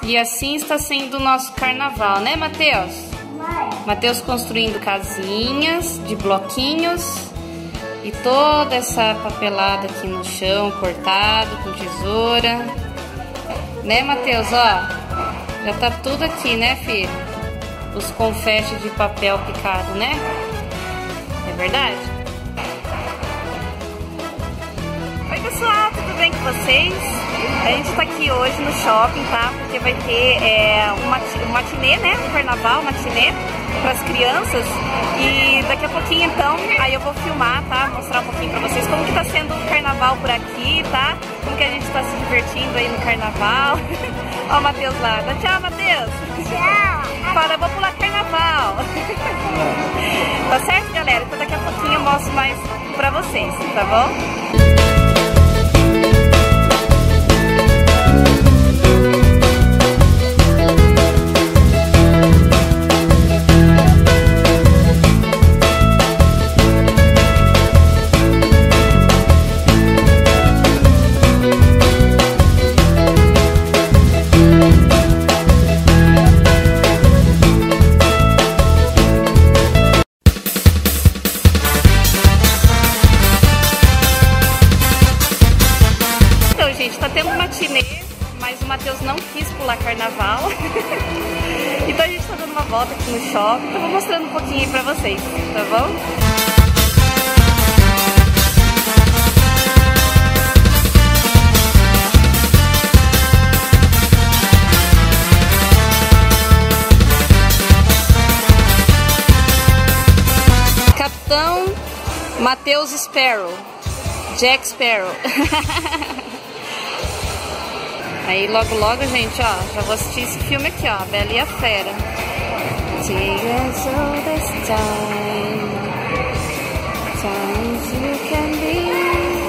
E assim está sendo o nosso carnaval, né, Matheus? Matheus construindo casinhas de bloquinhos e toda essa papelada aqui no chão, cortado com tesoura. Né, Matheus? Ó, já tá tudo aqui, né, filho? Os confetes de papel picado, né? É verdade? Oi, pessoal, tudo bem com vocês? A gente tá aqui hoje no shopping, tá? Porque vai ter um matinê, né? Um carnaval, matinê para as crianças. E daqui a pouquinho, então, aí eu vou filmar, tá? Mostrar um pouquinho pra vocês como que tá sendo o carnaval por aqui, tá? Como que a gente tá se divertindo aí no carnaval. Ó o Matheus lá. Dá tchau, Matheus. Tchau. Fala, eu vou pular carnaval. Tá certo, galera? Então daqui a pouquinho eu mostro mais pra vocês, tá bom? Tá tendo matinê, mas o Matheus não quis pular carnaval. Então a gente tá dando uma volta aqui no shopping. Eu vou mostrando um pouquinho aí pra vocês, tá bom? Capitão Matheus Sparrow, Jack Sparrow. Aí logo logo, gente, ó, já vou assistir esse filme aqui, ó, Bela e a Fera. Tears all this time, times you can be.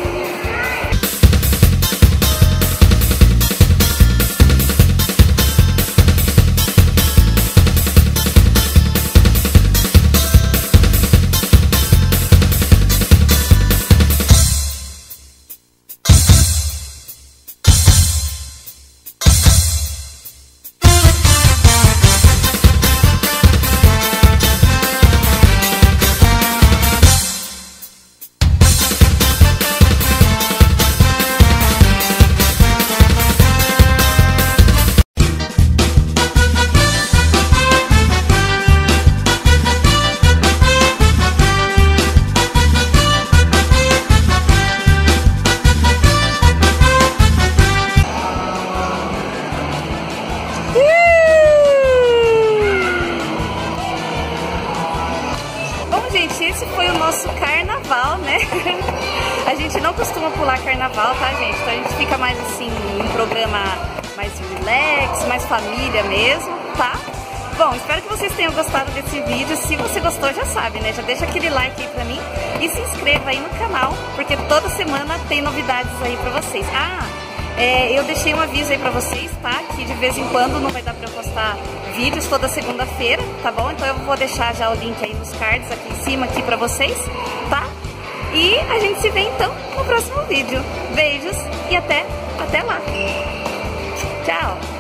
Esse foi o nosso carnaval, né? A gente não costuma pular carnaval, tá, gente? Então a gente fica mais assim, um programa mais relax, mais família mesmo, tá? Bom, espero que vocês tenham gostado desse vídeo. Se você gostou, já sabe, né? Já deixa aquele like aí pra mim e se inscreva aí no canal, porque toda semana tem novidades aí pra vocês. Eu deixei um aviso aí pra vocês, tá? Que de vez em quando não vai dar pra eu postar vídeos toda segunda-feira, tá bom? Então eu vou deixar já o link aí nos cards aqui em cima aqui pra vocês, tá? E a gente se vê então no próximo vídeo. Beijos e até lá. Tchau!